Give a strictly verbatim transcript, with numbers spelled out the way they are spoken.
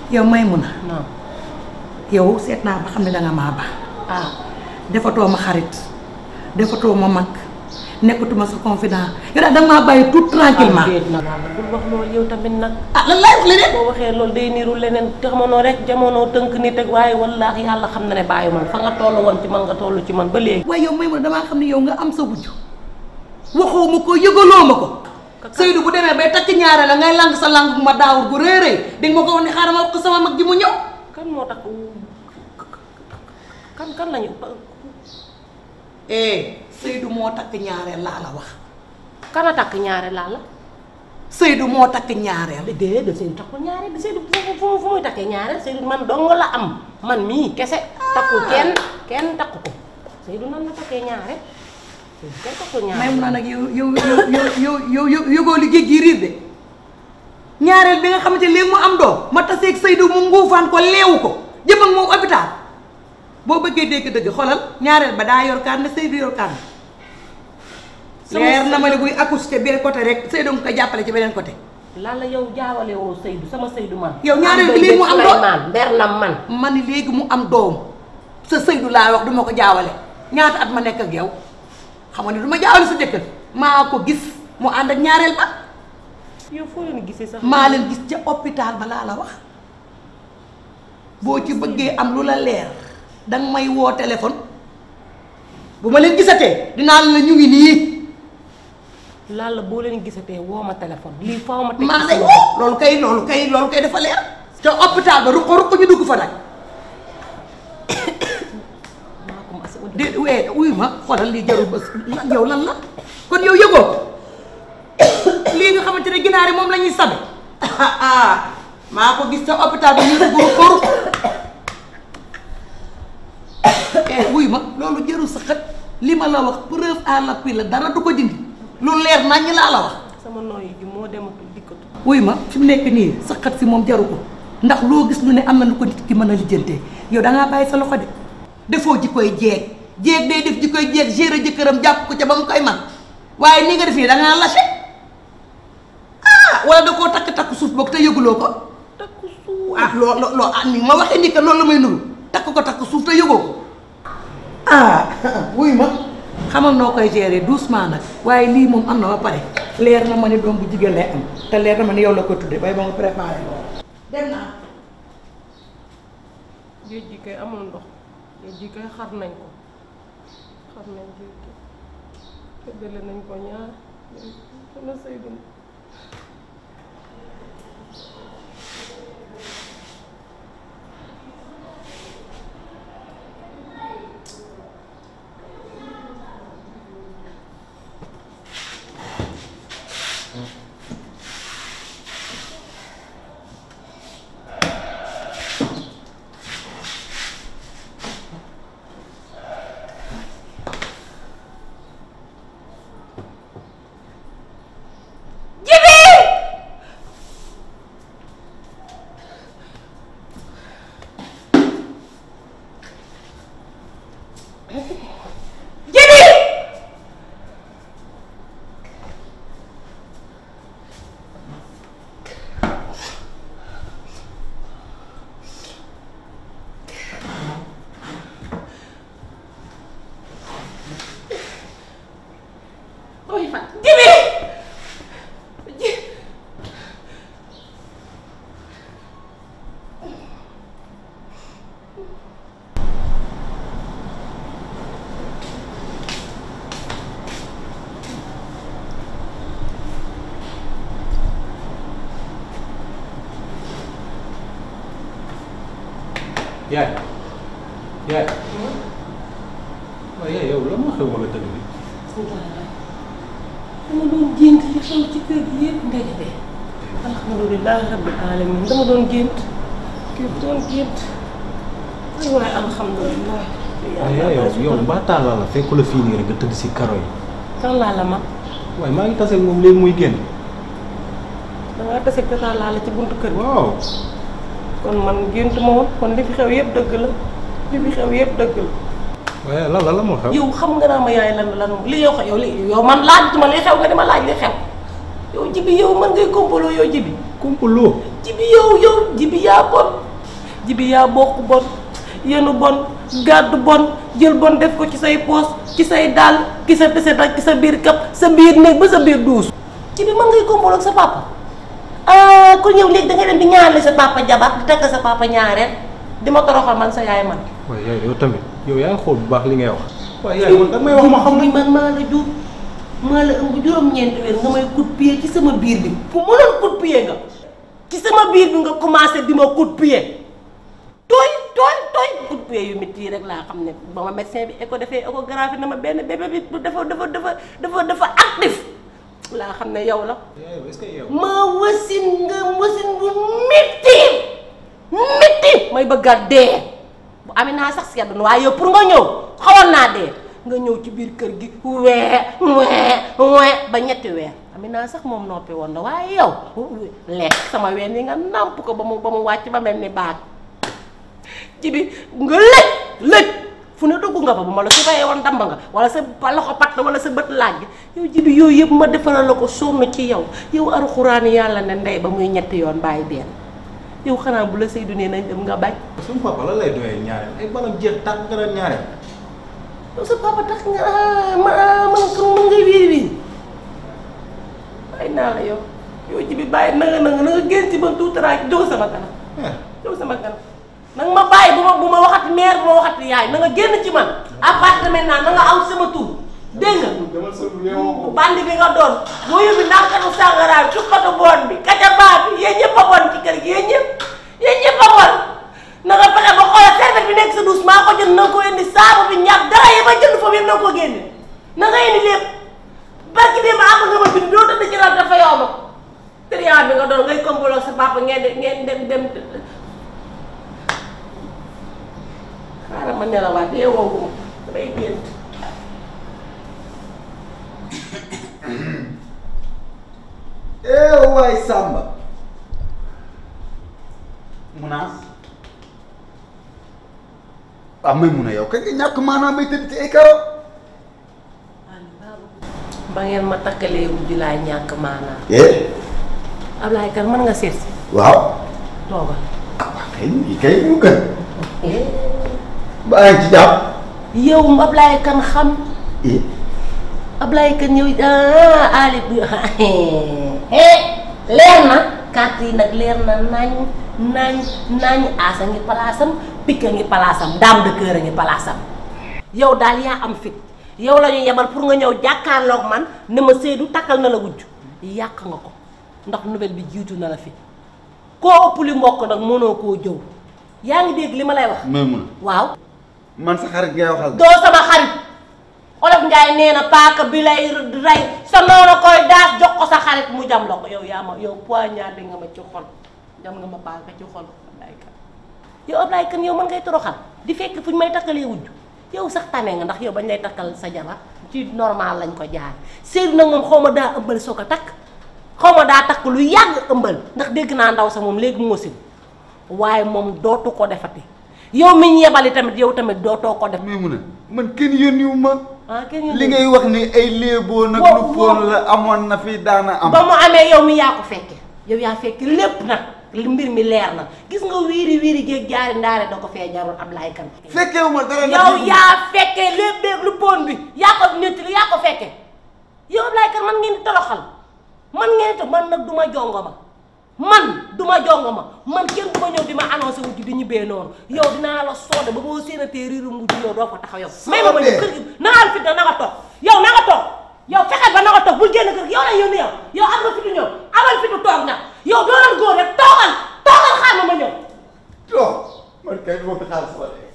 yow Maymuna non yow seet naa ba xam ne danga maa ba ah defatoo ma xarit defatoo ma mag nekkatuma sa confident yow daal danga maa bàyyi tout tranquillement bul wax loolu yow tamit nag ah lan laay wax leneen boo waxee loolu day niru leneen jamono rek jamono tënk nit ak waaye wallaahi yàlla xam na ne bàyyi man fa nga toll woon ci man nga toll ci man ba léegi waaye yow Maymuna damaa xam ne yow nga am sa wujj waxoo ma ko yëgaloo ma ko Seydou bu demee bay takk ñaare la ngay lang sa lang bu ma daawur gu réeréy di nga ma ko wax ne xaaral ma wax ko sama mag ji mu ñëw kan moo tax kan kan lañu eh Seydou moo takk ñaareel laa la wax kan a takk ñaare laa la Seydou moo takk ñaareel déedéet Seydou takkul ñaareel bi Seydou fu fu muy takkee ñaareel Seydou man dong la am man mii kese takkul kenn kenn takku ko Seydou nan la takkee ñaareel Seydou kenn takkul ñaareel may mun naa nag yow yow yow yow yow yëgoo li géej gi riir de ñaareel bi nga xamante léegi mu am doom ma taseeg Seydou mu nguufaan ko leewu ko jëm ak moom hôpital boo bëggee dégg dëgg xoolal ñaareel ba daa yor kaan ne Seydou yor kaan leer na ma ne buy accouché benn côté rek Seydou nga ko jàppale ci beneen côté lan la yow jaawale woo Seydou sama Seydou man yow ñaareel bi léegi mu am doom ber na man man ni léegi mu am doom sa Seydou laa wax duma ko jaawale ñaata at ma nekk ak yow xam nga ne du ma jaawale sa jëkkër maa ko gis mu ànd ak ñaareel ba yow foo leen gisee sax maa leen gis ca hôpital ba laa la wax boo ci bëggee am lu la leer danga may woo téléphone bu ma leen gisatee dinaa la ñu ngi nii laal la boo leen gisatee woo ma téléphone lii faaw ma teg maa lay woo loolu kay loolu kay loolu kay dafa leer ca hôpital ba ruq ruq ñu dugg fa nag de wee uy ma xoolal lii jarul ba yow lan la kon yow yëgoo lii nga xamante ne ginaar yi moom la ñuy sabe ah maa ko gis ca hôpital ba ñu dugg ruq ruq eh wuy ma loolu jarul sa xët li ma la wax preuve à l'appui la dara du ko dindi lu leer naññ laa la wax. sama nooyi ji moo dematul dikkatu. wuy ma fi mu nekk nii sa xët si moom jaru ko ndax loo gis lu ne am na lu ko nit ki mën a lijjantee yow da ngaa bàyyi sa loxo de defoo ji koy jeeg jeeg day def ji koy jeeg gérer jëkkëram jàpp ko ca ba mu koy man waaye ni nga def nii da ngaa lâché ah wala da koo takk takk suuf boog te yëguloo ko. takk suuf ah loo loo loo ah ni ma waxee ni que loolu la may nuru takk ko takk suuf te yëgoo ko. ah wuy ma xamal noo koy gérer doucement nag waaye lii moom am na ba pare leer na ma ne doom bu jigéen lay am te leer na ma ne yow la ko tudde bay ba nga préparé loolu dem naa géej gi kay amul ndox géej gi kay xar nañ ko xar nañ géej gi tëddale nañ ko ñaar sama Seydou yaay yaay waaye yaay yow la moo xew ba nga tëdd bi. dama doon gént li xew ci kër gi yëpp ndekete. alhamdulilah rabbil alamin dama doon gént kii doon gént ay waaye alhamdulilah. waaye yaay yow yow mbaa taalaa la fekku la fii nii rek nga tëdd si karo yi. kan laa la mag. waaye maa ngi tase ak moom léegi muy génn. da ngaa tase ak tata laa la ci buntu kër gi. waaw. kon man gént ma woon kon li fi xew yëpp dëgg la li fi xew yëpp dëgg la. waaye lan la la moo xew. yow xam nga naa ma yaay lan lan li yow xew yow li yow man laaj ma li xew nga dama laaj li xew yow jibi yow man ngay kompaloo yow jibi kompaloo. jibi yow yow jibi yaa bon jibi yaa bokk bon yenu bon gàddu bon jël bon def ko ci say poos ci say dàll ki sa tese ak ci sa biir kap sa biir néeg ba sa biir duus jibi mën ngay kompol ak sa papa ah kon yow léegi da ngay dem di ñaanale sa papa jabar di takk sa papa ñaareel di ma toroxal man sa yaay man waaye yaay yow tamit yow yaa ngi xool bu baax li ngay wax waaye yaay man da may wax ma xam ni man maa la jur maa la ëmb juróom-ñeenti weer nga may coup de pied ci sama biir bi fu mënoon coup de pied nga ci sama biir bi nga commencé di ma coup de pied tooy tooy tooy coup de pied yu métti yi rek laa xam ne ba ma médecin bi écho defee échographie na ma benn bébé bi dafa dafa dafa dafa dafa actif laa xam ne yow la est-ce que yow ma wasin nga wasin bu métti métti may bëgg a dee bu amee naa sax sedd na waaye yow pour nga ñëw xawoon naa dee nga ñëw ci biir kër gi wee wee wee ba ñetti weer amee naa sax moom noppi woon na waaye yow lekk sama ween yi nga nàmp ko ba mu ba mu wàcc ba mel ni baag ci bi nga lëj lëj fu ne dugg nga fa bu ma la su fayee woon damba nga wala sa loxo patt wala sa bët laaj yow ji bi yooyu yëpp ma defaral la ko sonn ci yow yow alxuraan yàlla ne ndey ba muy ñetti yoon bàyyi benn yow xanaa bu la Seydou nee nañ dem nga bañ. suñu papa lan lay doyee ñaareel ay balam jeex tàkk nga naan ñaareel. yow sa papa tax nga ma ma mën ngay wiiri wiiri bàyyi naa la yow yow ji bi bàyyi na nga na nga na nga génn ci ba tuutaraay jóg sama kanam. jóg sama kanam nanga ma bàyyi bu ma bu ma waxati mère bu ma waxati yaay na nga génn ci man appartement naa na nga aw sama tur dégg nga. bandi bi nga doon boo yóbbu ndànkatu sàngaraay cukkatu boon bi kacabaa bi yéen ñëpp a bon ci kër gi yéen ñëpp yéen ñëpp a bon na nga fexe ba xoolal serviette bi nekk sa douche maa ko jënd na nga ko indi saabu bi ñàkk dara yi ma jënd foofu yëpp na nga ko génne na nga indi lépp barki bi ma am nga ma bind doo tëdd ci lal dafa yow ma ko triant bi nga doon ngay komboloo sa papa ngeen de ngeen dem dem xaaral ma nelawaat yeewoo gu ma damay gént eh waay Samba munaas ah may mun a yow kay nga ñàkk maanaam bay tëdd ci ay karo ba ngeen ma takkalee wujj laa ñàkk maanaam eh Ablaye Kane mën nga seet si waaw toogal ah waa kay yi kay mu gën baa ngi ci jàpp yow Ablaye Kane xam eh Ablaye Kane yow ah Ali bi leer na carte yi nag leer na nañ nañ nañ aasa ngi palaasam pikka ngi palaasam dame de cœur a ngi palaasam yow daal yaa am fit yow la ñu yebal pour nga ñëw jàkkaarloog man ne ma Seydou takkal na la wujj yàq nga ko ndax nouvelle bi jiitu na la fi koo ëpp li mbokk nag mënoo koo jëw yaa ngi dégg li ma lay wax. may mun waaw. man sa xarit ngay waxal. doo sama xarit Olof Njaay nee na paaka bi lay rey sa noonu koy daas jox ko sa xarit mu jam la ko yow yaa ma yow poignardé nga ma ci xol jam nga ma paaka ci xol Ablaye Kane yow Ablaye Kane yow mën ngay toroxal di fekk fu ñu may takkalee wujj yow sax tane nga ndax yow bañ lay takkal sa jabar ci normal lañ ko jaar Seydou nag moom xaw ma daa ëmbal soo ko takk xaw ma daa takk lu yàgg ëmbal ndax dégg naa ndaw sa moom léegi moo si waaye moom dootu ko defati yow mi ñu yebali tamit yow tamit dootoo ko def. may mun a man kenn yónniwu ma. ah kenn yónniwu li ngay wax ni ay léeboo nag lu poon la amoon na fi daana am. ba mu amee yow mi yaa ko fekke yow yaa fekke lépp nag mbir mi leer na gis nga wiiri wiiri jéeg jaari ndaare da ko fee jarul Ablaye Kane. fekkewu ma dara yow yaa fekke lépp beeg lu poon bi yaa ko nit li yaa ko fekke yow Ablaye Kane man ngeen di toroxal man ngeen di man nag du ma jongo ma man du ma jongo ma man kenn du ma ñëw di ma annoncé wujj di ñibbee noonu yow dinaa la soode ba boo séenatee riiru mujj yow doo fa taxaw yow. may ma ma ñëw kër gi na nga am fit na nga toog yow na nga toog yow fexeel ba na nga toog bul génn kër gi yow la yónni yow yow am nga fitu ñëw amal fitu toog nag yow doo doon góor rek toogal toogal xaar ma ma ñëw. toog man kay du ma fi xaar sama